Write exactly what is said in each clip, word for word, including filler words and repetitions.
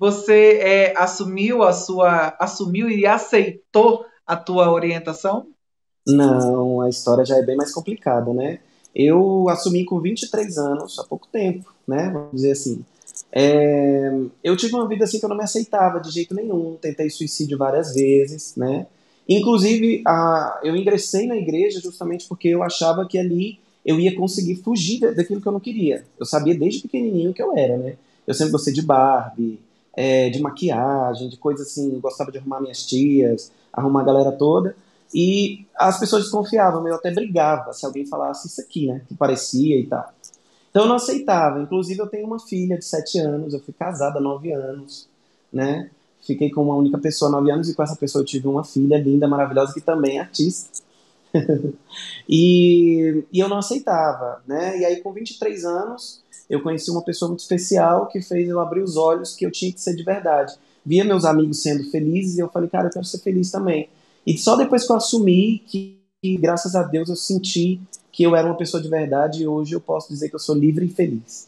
você é, assumiu a sua, assumiu e aceitou a tua orientação? Não, a história já é bem mais complicada, né? Eu assumi com vinte e três anos, há pouco tempo, né? Vamos dizer assim. É, eu tive uma vida assim que eu não me aceitava de jeito nenhum, tentei suicídio várias vezes, né? Inclusive, a, eu ingressei na igreja justamente porque eu achava que ali eu ia conseguir fugir da- daquilo que eu não queria. Eu sabia desde pequenininho que eu era, né? Eu sempre gostei de Barbie, é, de maquiagem, de coisas assim, eu gostava de arrumar minhas tias, arrumar a galera toda. E as pessoas desconfiavam, eu até brigava se alguém falasse isso aqui, né? Que parecia e tal. Então eu não aceitava. Inclusive eu tenho uma filha de sete anos, eu fui casada há nove anos, né? Fiquei com uma única pessoa há nove anos e com essa pessoa eu tive uma filha linda, maravilhosa, que também é artista. E, e eu não aceitava, né? E aí com vinte e três anos eu conheci uma pessoa muito especial que fez eu abrir os olhos que eu tinha que ser de verdade. Via meus amigos sendo felizes e eu falei, cara, eu quero ser feliz também. E só depois que eu assumi que, que, graças a Deus, eu senti que eu era uma pessoa de verdade e hoje eu posso dizer que eu sou livre e feliz.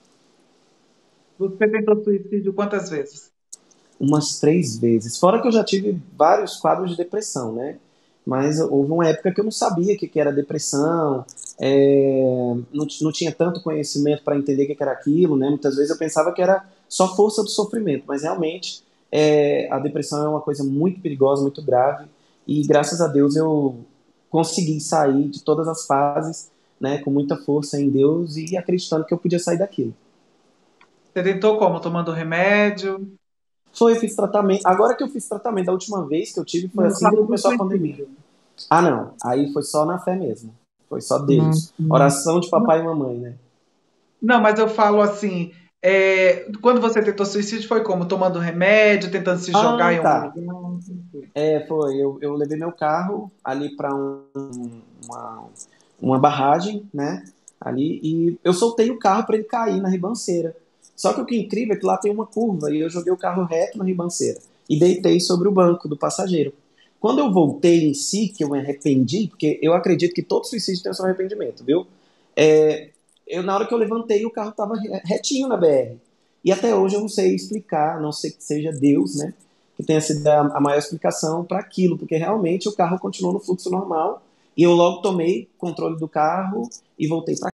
Você tentou suicídio quantas vezes? Umas três vezes. Fora que eu já tive vários quadros de depressão, né? Mas houve uma época que eu não sabia o que que era depressão, é, não, t- não tinha tanto conhecimento para entender o que que era aquilo, né? Muitas vezes eu pensava que era só força do sofrimento, mas realmente é, a depressão é uma coisa muito perigosa, muito grave, e graças a Deus eu consegui sair de todas as fases, né? Com muita força em Deus e acreditando que eu podia sair daquilo. Você tentou como? Tomando remédio? Foi, eu fiz tratamento. Agora que eu fiz tratamento, da última vez que eu tive foi Não, eu assim que falo do começou a pandemia. suicídio. Ah, não. Aí foi só na fé mesmo. Foi só Hum, Deus. hum. Oração de papai e mamãe, né? Não, mas eu falo assim, é, quando você tentou suicídio foi como? Tomando remédio, tentando se jogar em Ah, algum tá. lugar? É, foi. Eu, eu levei meu carro ali para um, uma, uma barragem, né? Ali, e eu soltei o carro para ele cair na ribanceira. Só que o que é incrível é que lá tem uma curva e eu joguei o carro reto na ribanceira e deitei sobre o banco do passageiro. Quando eu voltei em si, que eu me arrependi, porque eu acredito que todo suicídio tem o seu arrependimento, viu? É, eu, na hora que eu levantei, o carro estava retinho na B R. E até hoje eu não sei explicar, a não sei que seja Deus, né? Que tenha sido a, a maior explicação para aquilo, porque realmente o carro continuou no fluxo normal e eu logo tomei controle do carro e voltei para